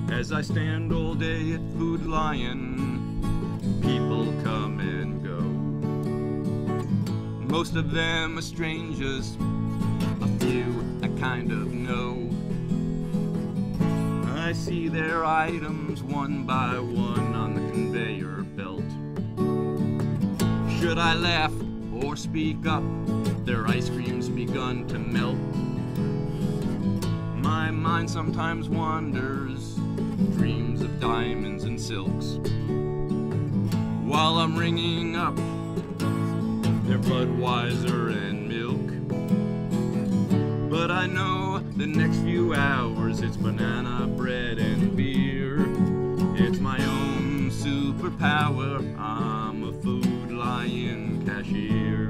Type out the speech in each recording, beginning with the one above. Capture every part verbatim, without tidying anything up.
As I stand all day at Food Lion, people come and go. Most of them are strangers, a few I kind of know. I see their items one by one on the conveyor belt. Should I laugh or speak up? Their ice cream's begun to melt. My mind sometimes wanders, dreams of diamonds and silks, while I'm ringing up their Budweiser and milk. But I know the next few hours it's banana bread and beer. It's my own superpower, I'm a Food Lion cashier.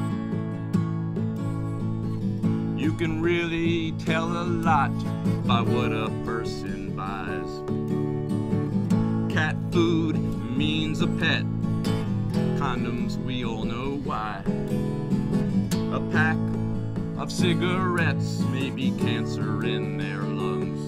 You can really tell a lot by what a person buys. Cat food means a pet, condoms we all know why. A pack of cigarettes may be cancer in their lungs.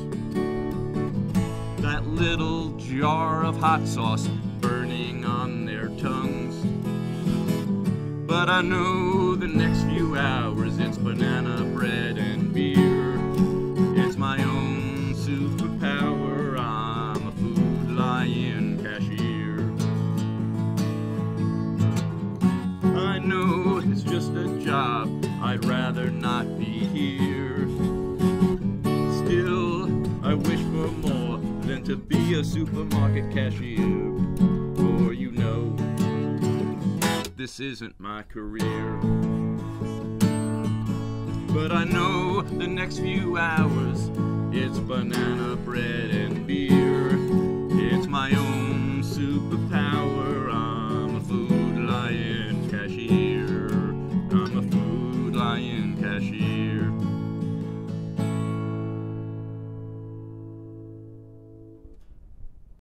That little jar of hot sauce burning on their tongues. But I know the next few hours it's banana bread and beer. It's my own superpower, I'm a Food Lion cashier. I know it's just a job, I'd rather not be here. Still, I wish for more than to be a supermarket cashier. For you know, this isn't my career. But I know the next few hours it's banana bread and beer.